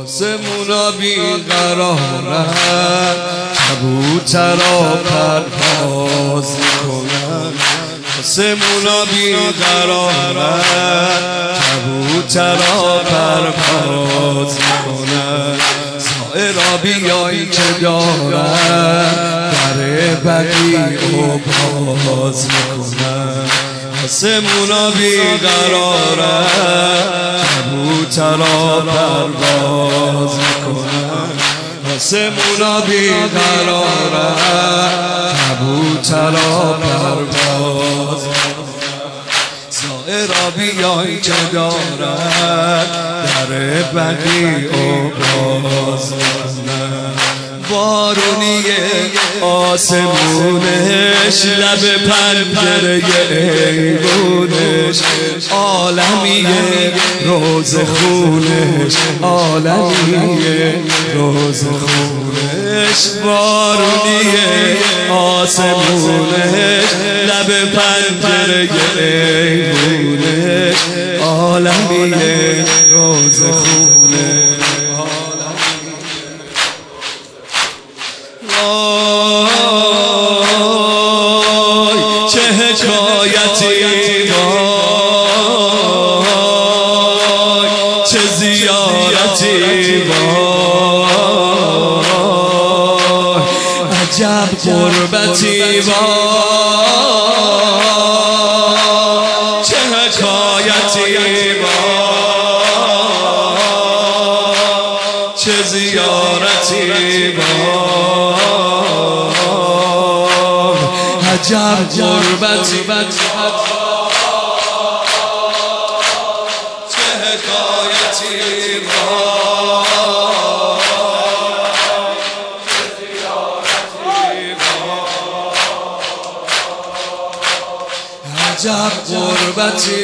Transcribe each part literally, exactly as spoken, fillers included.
آسمونا بیقرارن کبوترا پرواز میکنن آسمونا بیقرارن کبوترا پرواز میکنن زائرا بیایی که دارن در بقیع و باز میکنن آسمونا بیقرارن کبوترا پرواز میکنن آسمونا بیقرارن کبوترا پرواز زائرا بیایی که دارن در بقیع و باز میکنن بارونیه آسمونش لب پنجره ایوونش عالمیه روز خونش عالمیه روز خونش بارونیه آسمونش لب پنجره ایوونش عالمیه روز خونش چه حکایتی وای چه زیارتی وای عجب غربتی وای چه حکایتی وای چه زیارتی وای عجب غربتی چه حکایتی عجب غربتی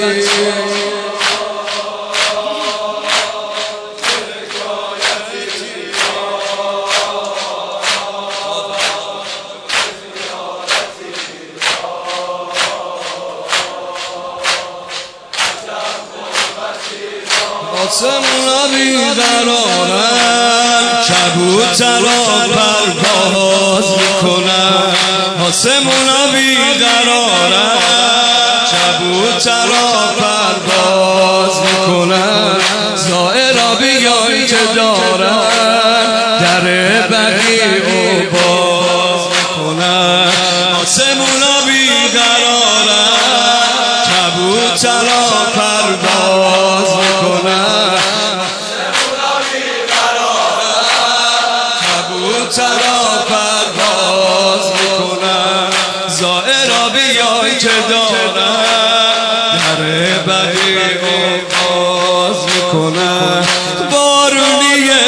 آسمونا بیقرارن کبوترا پرواز میکنن آسمونا بیقرارن کبوترا پرواز میکنن زائرا بیایی که دارن در بقیع و باز میکنن آسمونا بیقرارن کبوترا پرواز میکنن کبوترا پرواز میکنن زائرا بیایی که دارن در بقیع و باز میکنن بارونیه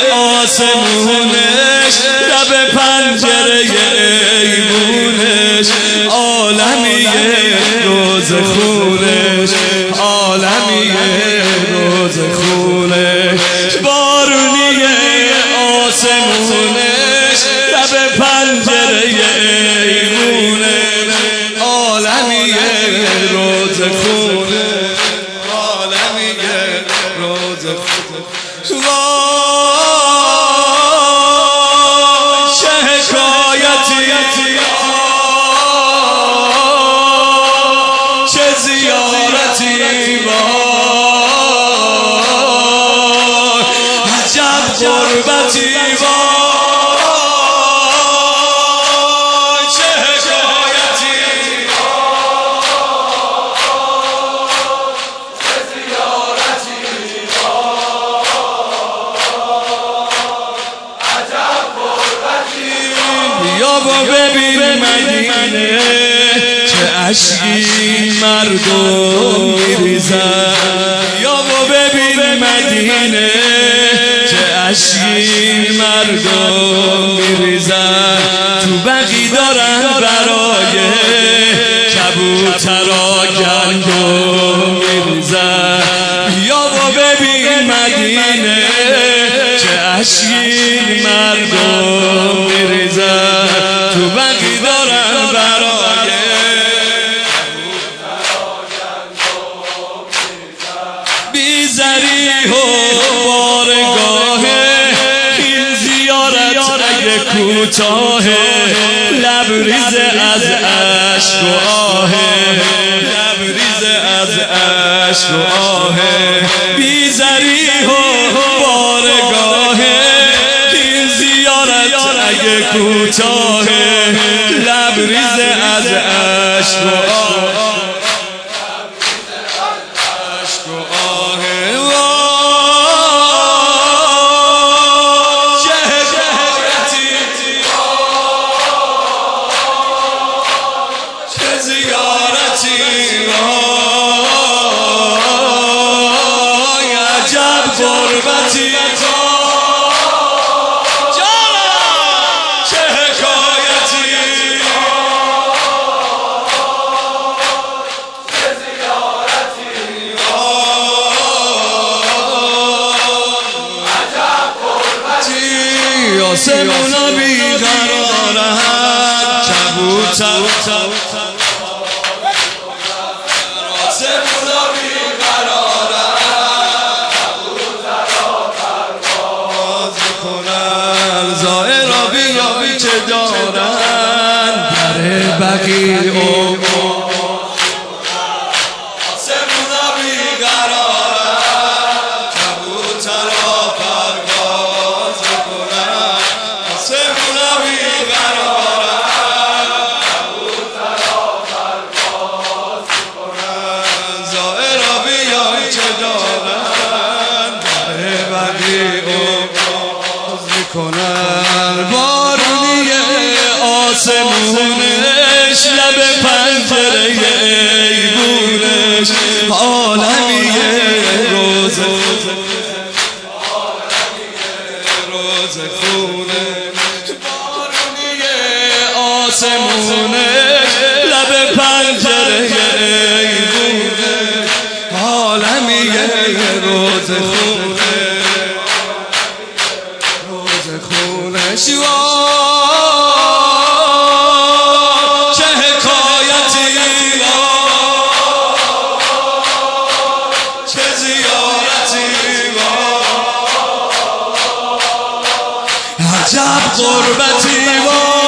آسمونش لب پنجره ایوونش عالمیه روز خونش عالمیه روز خونش بارونیه آسمونش لب پنجره ایوونش عالمیه روز خونش عالمیه روز خونش وای چه حکایتی چه زیارتی وای عجب غربتی وای چه حکایتی چه زیارتی عجب غربتی بیا با ببین مدینه چه اشکی مردم میریزن یا با ببین مدینه چه اشکی مردم میریزن تو بقی دارن برای کبوترا گندم میریزن یا با ببین مدینه چه اشکی مردم میریزن تو بقی دارن برای بی زریح و بارگاه کوتاهه لبریز از عشق و آهه لبریز از عشق و آهه بی ذریح و بارگاهه این زیارت اگه کوتاهه لبریز از عشق و آهه غربتی جانا چه حکایتی چه زیارتی عجب غربتی آسمونا بیقرارن کبوتر چه دارن در بقیع و آسمونا بیقرارن کبوترها پرواز کنن آسمونا بیقرارن کبوترها پرواز کنن زائرها بیان چه دارن در بقیع و کنن آسمونش لب پنجره ایوونش عالمیه روز روز خونه بارونیه آسمونش لب پنجره ایوونش عالمیه روز خونه روز خونش عجب غربتی و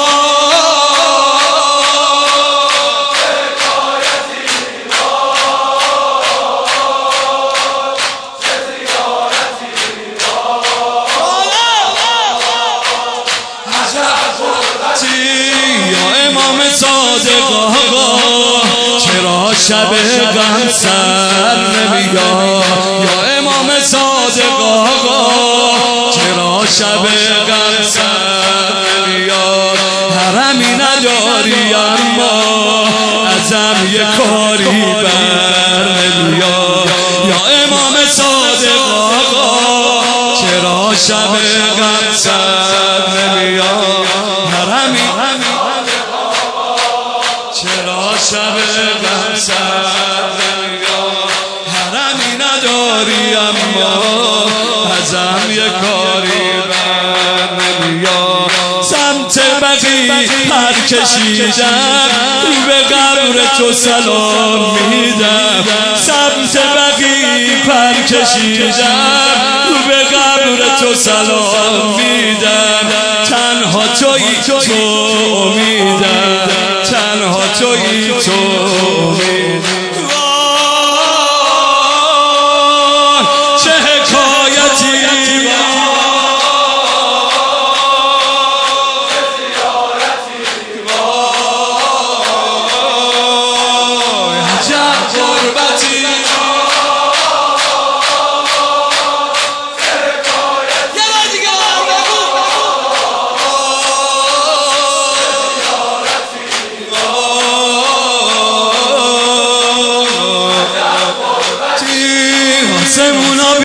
صادق آقا چرا شب غم سر نمیاد یا امام صادق آقا چرا شب غم سر نمیاد حرمی نداری اما ازم یه کاری بر نمیاد یا امام صادق آقا چرا شب غم سر نمیاد حرمی چرا شب غم سر نمیاد حرمی نداری اما ازم یه کاری بر نمیاد سمت بقی پر کشیدم رو به قبر تو سلام میدم سمت بقی پر کشیدم رو به قبر تو سلام میدم تنها تویی تو